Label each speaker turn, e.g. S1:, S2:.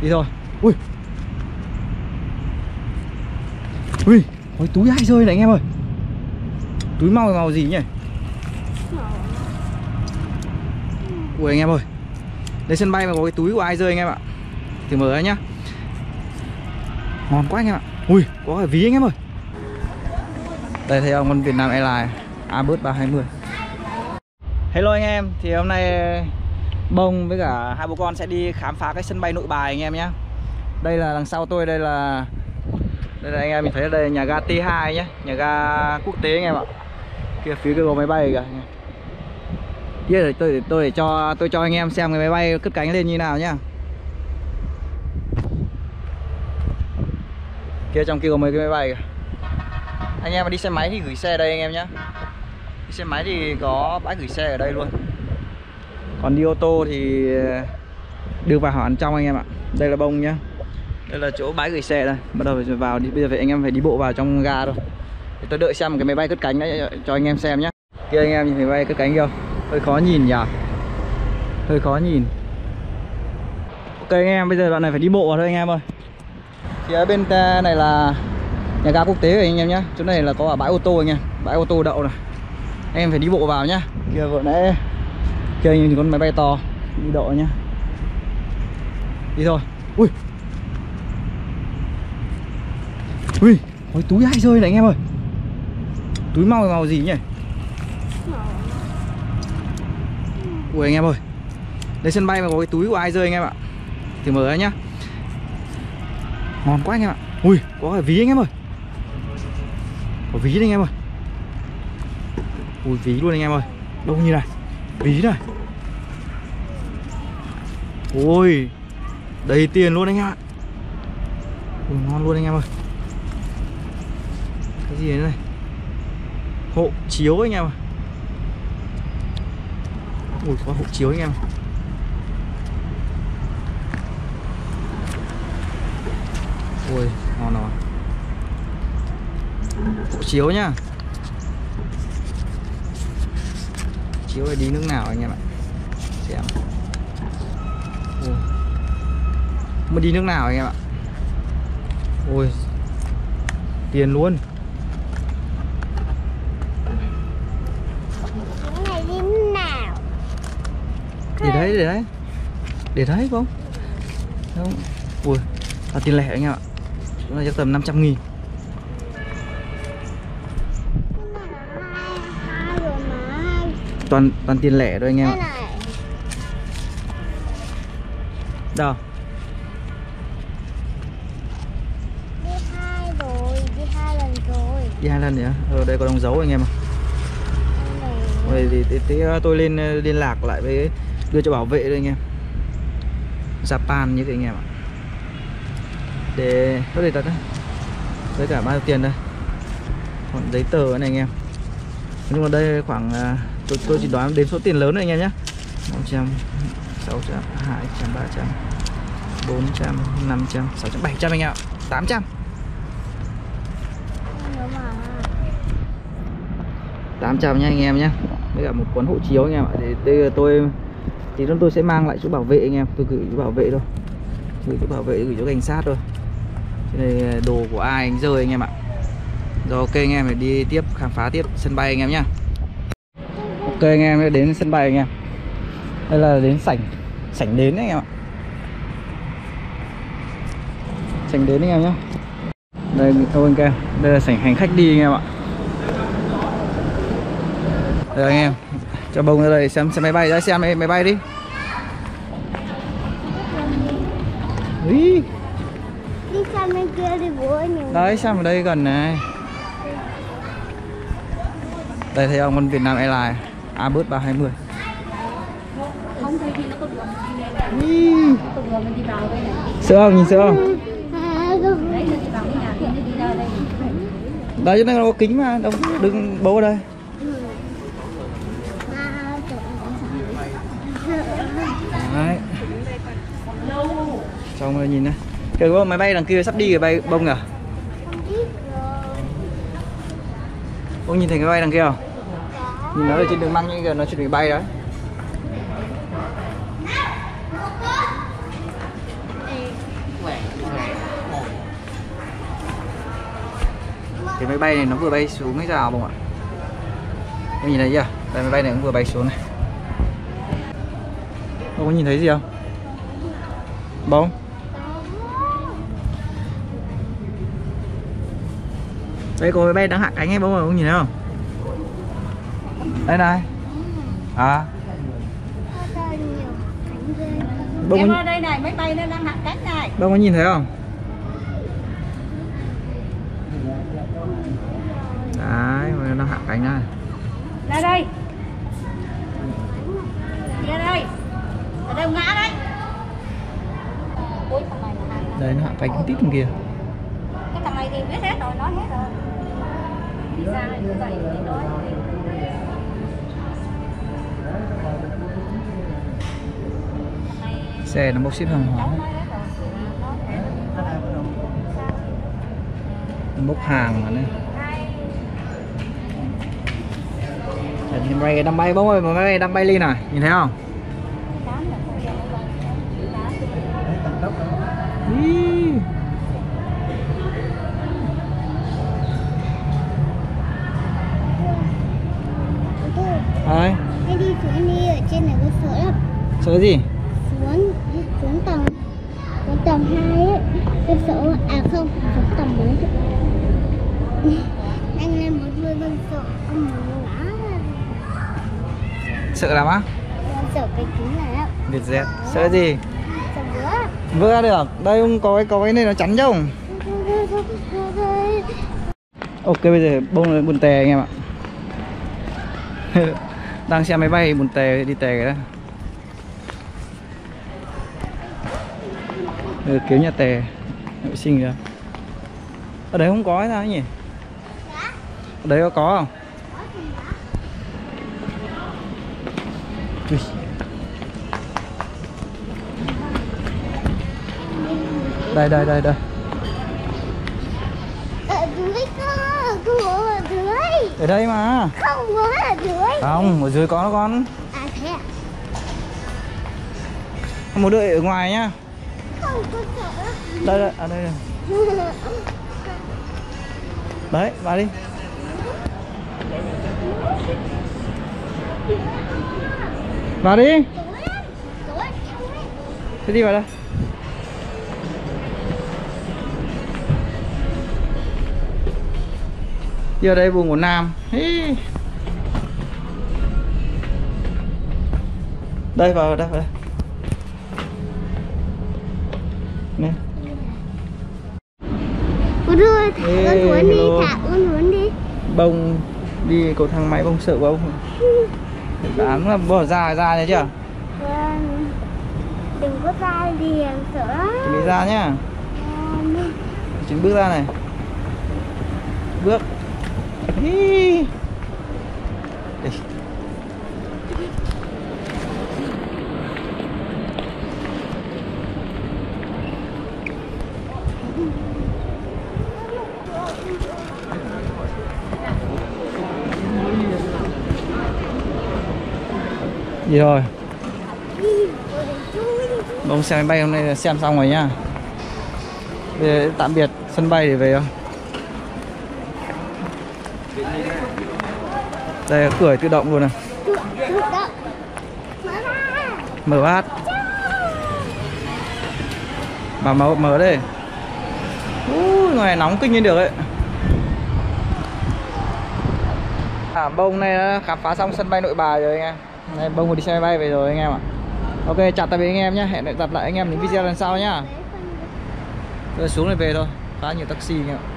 S1: Đi thôi. Ui. Ui, ôi túi ai rơi này anh em ơi. Túi màu gì nhỉ? Ui anh em ơi. Đây sân bay mà có cái túi của ai rơi anh em ạ. Thử mở ra nhá. Ngon quá anh em ạ. Ui, có cả ví anh em ơi. Đây thấy ông con Vietnam Airlines Airbus 320. Hello anh em, thì hôm nay Bông với cả hai bố con sẽ đi khám phá cái sân bay Nội Bài anh em nhé. Đây là đằng sau tôi, đây là anh em mình thấy đây là nhà ga T2 nhé, nhà ga quốc tế anh em ạ. Kia phía kia có máy bay kìa. Kia tôi cho anh em xem cái máy bay cất cánh lên như nào nhá. Kia trong kia có mấy cái máy bay kìa. Anh em mà đi xe máy thì gửi xe đây anh em nhé. Đi xe máy thì có bãi gửi xe ở đây luôn. Còn đi ô tô thì đưa vào hẳn trong anh em ạ. Đây là Bông nhá. Đây là chỗ bãi gửi xe đây. Bắt đầu phải vào đi. Bây giờ anh em phải đi bộ vào trong ga thôi. Để tôi đợi xem cái máy bay cất cánh đấy cho anh em xem nhé. Kia anh em nhìn thấy máy bay cất cánh không? Hơi khó nhìn nhỉ. Hơi khó nhìn. Ok anh em, bây giờ đoạn này phải đi bộ vào thôi anh em ơi. Thì ở bên này là nhà ga quốc tế rồi anh em nhé. Chỗ này là có ở bãi ô tô anh em. Bãi ô tô đậu này. Anh em phải đi bộ vào nhá. Kia vừa nãy kia nhìn con máy bay to đi đậu nhá. Đi thôi. Ui. Ui, ôi túi ai rơi này anh em ơi. Túi màu gì nhỉ? Ui anh em ơi. Đây sân bay mà có cái túi của ai rơi anh em ạ. Thử mở ra nhá. Ngon quá anh em ạ. Ui, có cả ví anh em ơi. Có ví đây anh em ơi. Ui, ví luôn anh em ơi. Đông như này. Ví này. Ôi, đầy tiền luôn anh em ạ. Ui, ngon luôn anh em ơi. Cái gì đấy này? Hộ chiếu anh em ạ. Ui, có hộ chiếu anh em. Ui, ngon rồi. Hộ chiếu nhá. Chiếu này đi nước nào anh em ạ. Xem. Ui. Mới đi nước nào anh em ạ. Ui. Tiền luôn.
S2: Này đi nước nào?
S1: Để đấy. Để đấy không? Không. Ui. Là tiền lẻ anh em ạ. Chúng ta chắc tầm 500.000. Toàn tiền lẻ thôi anh em ạ. Đâu?
S2: Đi 2 rồi, đi 2 lần rồi.
S1: Đi 2 lần nữa. Ở đây có đóng dấu anh em ạ. Rồi thì tôi lên liên lạc lại với đưa cho bảo vệ đây anh em. Japan như thế anh em ạ. Để có để tật đấy. Với cả bao nhiêu tiền đây? Còn giấy tờ này anh em. Nhưng mà đây khoảng tôi chỉ đoán đến số tiền lớn này anh em nhé. 500, 600, 200, 300, 400, 500, 600, 700 anh em ạ. 800. 800 nha anh em nhé. Với cả một cuốn hộ chiếu anh em ạ. Thì tôi sẽ mang lại chỗ bảo vệ anh em. Tôi gửi chỗ bảo vệ thôi. Gửi chỗ bảo vệ, gửi chỗ cảnh sát thôi. Cái này đồ của ai anh rơi anh em ạ. Rồi ok anh em phải đi tiếp khám phá tiếp sân bay anh em nhá. Ok anh em đến sân bay anh em. Đây là đến sảnh đến anh em ạ. Sảnh đến anh em nhá. Đây thôi anh em. Đây là sảnh hành khách đi anh em ạ. Đây anh em. Cho Bông ra đây xem máy bay, ra xem máy bay đi. Ý.
S2: Đi sang bên kia đi bố anh.
S1: Đấy xem ở đây gần này. Đây thấy ông con Vietnam Airlines Airbus 320.
S2: Không thấy gì nó có đường. Có đường mình đi vào đây này.
S1: Sợ không? Nhìn sợ không?
S2: Đấy là đi vào cái nhà kia đi ra đây.
S1: Đấy chỗ này có kính mà, đâu đừng bố ở đây. Đấy. Xong rồi nhìn này. Kìa có máy bay đằng kia sắp đi kìa bay Bông à? Bông nhìn thấy cái bay đằng kia không? Nhìn nó ở trên đường băng như kìa, nó chuẩn bị bay đấy. Cái máy bay này nó vừa bay xuống hay sao không ạ? Em nhìn thấy chưa? Đây, máy bay này cũng vừa bay xuống này. Bông có nhìn thấy gì không? Bông? Đây có máy bay đang hạ cánh ấy, bông ơi, bông nhìn thấy không? Đây này. À. Bông
S2: em ơi, đây này, máy bay nó đang hạ cánh này.
S1: Bông có nhìn thấy không? Đấy, nó đang hạ cánh này.
S2: Ra đây. Ra đây. Ở đâu ngã đấy. Ôi, thằng này là hai.
S1: Đây nó hạ cánh tít bên kia.
S2: Cái thằng này thì biết hết rồi, nói hết rồi. Đi ra như vậy thì nói.
S1: Xe nó bốc xếp hàng hóa. Nó bốc hàng mà này. Máy bay đang bay, bông ơi, máy bay đang bay lên này, nhìn thấy không? Đấy.
S2: Anh đi xuống đi, ở trên này có sợ lắm.
S1: Sợ gì?
S2: Xuống tầng 2 ấy. Tôi sợ, à không, xuống tầng 4. Anh lên một người bên sợ, ông ngã.
S1: Sợ lắm á?
S2: Sợ cái kính này á.
S1: Vietjet. Sợ gì?
S2: Sợ vỡ.
S1: Vỡ được. Đây không có cái này nó chắn chứ không? Ok, bây giờ bông lên buồn tè anh em ạ. Đang xem máy bay buồn tè đi tè cái đó. Rồi kiếm nhà tè vệ sinh kìa. Ở đấy không có hay sao nhỉ? Ở đấy có không? Ui. Đây.
S2: Ở dưới có ở dưới.
S1: Ở đây mà.
S2: Không có ở dưới.
S1: Không, ở dưới có con.
S2: À thế à?
S1: Không, một đợi ở ngoài nhá.
S2: Không có sợ.
S1: Đây, ở đây. Đấy, vào đi. Vào đi. Thế đi vào đây. Đi vào đây vùng của Nam. Hi. Đây, vào đây. Nè.
S2: Con ơi, thả con Huấn đi, thả con Huấn đi.
S1: Bông đi cầu thang máy bông sợ bông. Đáng là bỏ ra nha chưa?
S2: Vâng. Đừng có ra đi, sợ.
S1: Chuẩn bị ra nhá. Chuẩn bước ra này. Bước. Hi. Đây. Gì rồi? Bông xem máy bay hôm nay là xem xong rồi nhá. Bây giờ tạm biệt sân bay để về không? Đây là cửa tự động luôn này. Mở bát. Bà mở đây. Ngoài này nóng kinh nhiên được ấy. Bông này đã khám phá xong sân bay Nội Bài rồi anh em. Đây, Bông vừa đi xe máy bay về rồi anh em ạ. Ok, chào tạm biệt anh em nhé. Hẹn gặp lại anh em những video lần sau nhá. Rồi xuống này về thôi. Khá nhiều taxi anh em ạ.